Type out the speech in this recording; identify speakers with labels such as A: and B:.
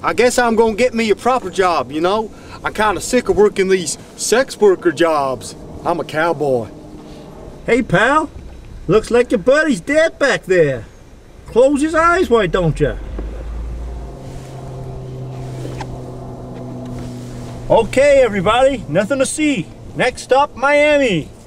A: I guess I'm gonna get me a proper job, you know? I'm kinda sick of working these sex worker jobs. I'm a cowboy.
B: Hey, pal. Looks like your buddy's dead back there. Close his eyes, why don't you? Okay, everybody, nothing to see. Next stop, Miami.